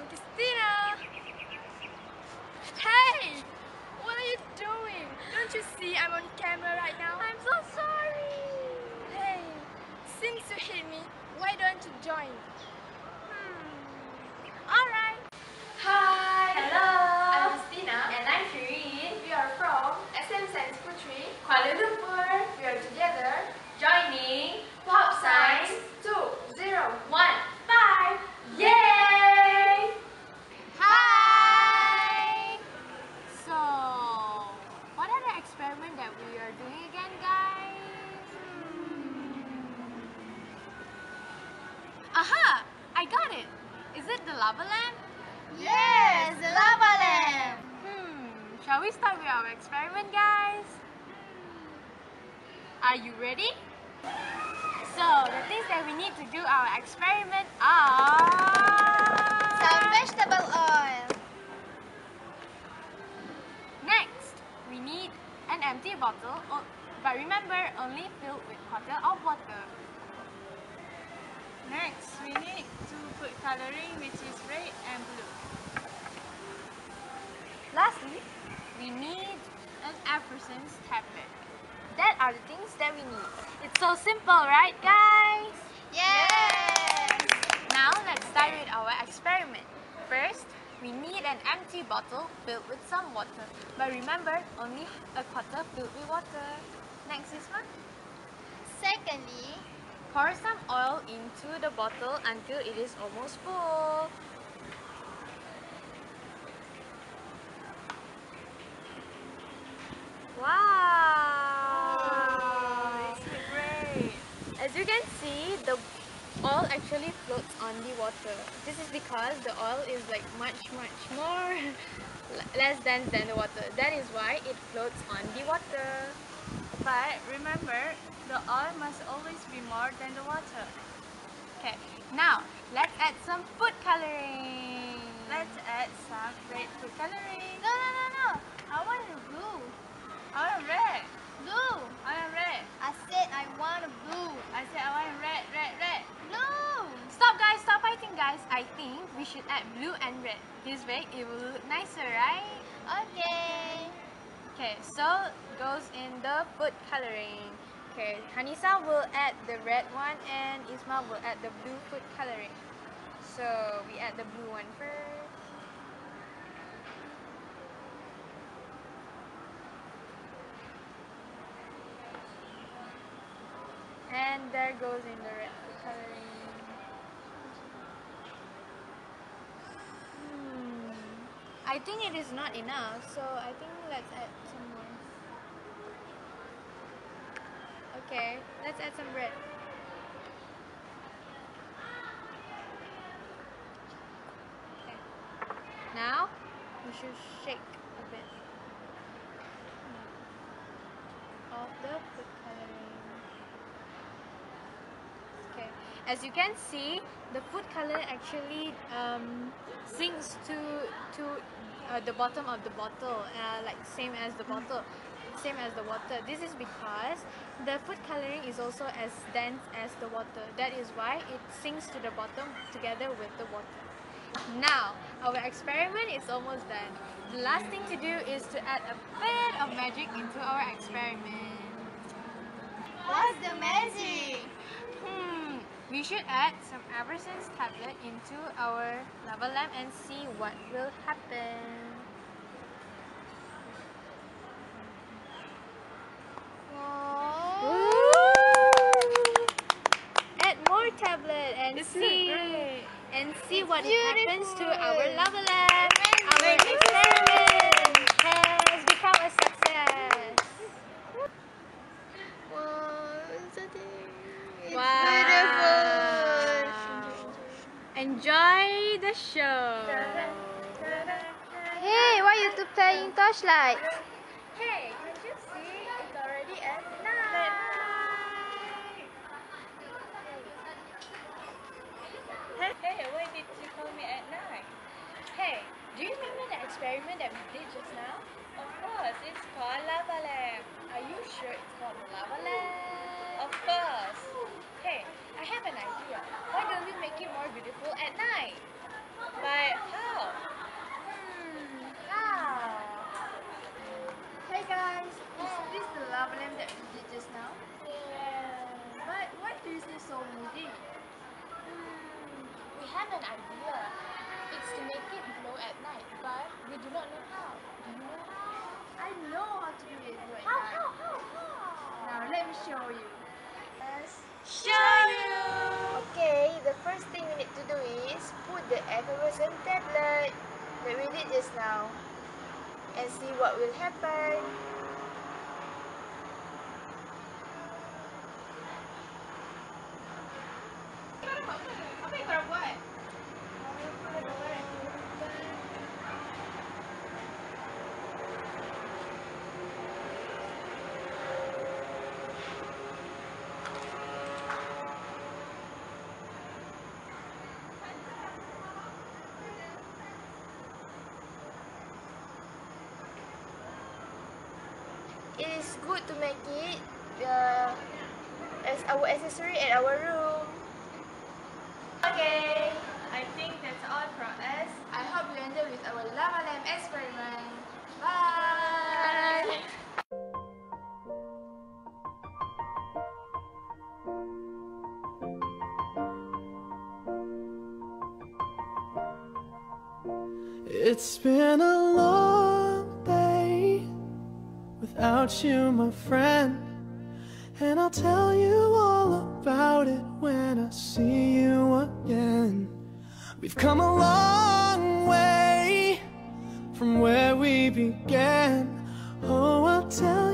Christina! Hey! What are you doing? Don't you see I'm on camera right now? I'm so sorry. Hey, since you hit me, why don't you join? Alright. Hi! Hello. I'm Christina. And I'm Shireen. We are from SM Sri Putri Kuala Lumpur. We are together Joining Pop Science 201.5. Yay! Hi! So, what are the experiments that we are doing again, guys? Aha! I got it! Is it the lava lamp? Yes, the lava lamp! Shall we start with our experiment, guys? Are you ready? So, the things that we need to do our experiment are... Some vegetable oil. Next, we need an empty bottle, but remember, only filled with quarter of water. Next, we need two food coloring, which is red and blue. Lastly, we need an Eversense tablet. That are the things that we need. It's so simple, right, guys? Yes! Now, let's start with our experiment. First, we need an empty bottle filled with some water. But remember, only a quarter filled with water. Next is one. Secondly, Pour some oil into the bottle until it is almost full. Wow! It's great. As you can see, the oil actually floats on the water. This is because the oil is like much more less dense than the water. That is why it floats on the water. But remember, the oil must always be more than the water. Okay, now let's add some food coloring. Let's add some red food coloring. no. I want the blue. I want red. Blue. I want red. I said I want a blue. I said I want red. Blue. Stop, guys! Stop fighting, guys! I think we should add blue and red. This way it will look nicer, right? Okay. Okay, so goes in the food coloring. Okay, Hanisa will add the red one and Ismail will add the blue food coloring. So we add the blue one first. And there goes in the red food coloring. I think it is not enough, so I think let's add some more. Okay, let's add some red. Okay. Now we should shake a bit of the food coloring. Okay, as you can see, the food color actually sinks to the bottom of the bottle, like same as the water. This is because the food coloring is also as dense as the water. That is why it sinks to the bottom together with the water. Now, our experiment is almost done. The last thing to do is to add a bit of magic into our experiment. What's the magic? We should add some Eversense tablet into our lava lamp and see what will happen. Add more tablet and see what happens to our lava lamp. Our experiment has become a success. Wow! Enjoy the show. Hey, why you two playing torchlight? Hey, can't you see? It's already at night. Hey, why did you call me at night? Hey, do you remember the experiment that we did just now? Of course, it's called lava lamp. Are you sure it's called lava lamp? Of course. Hey, I have an idea. Why don't we make it more beautiful at night? But how? have an idea. It's to make it glow at night, but we do not know how. Do you know how? I know how to do it right How? now. Now let me show you. Yes. Show you! Okay, the first thing we need to do is put the effervescent tablet that we did just now and see what will happen. Apa yang korang buat? It is good to make it as our accessory at our room. Okay, I think that's all from us. I hope you enjoyed with our lava lamp experiment. Bye! It's been a long day without you, my friend, and I'll tell you all about it when I see you again. We've come a long way from where we began. Oh, I'll tell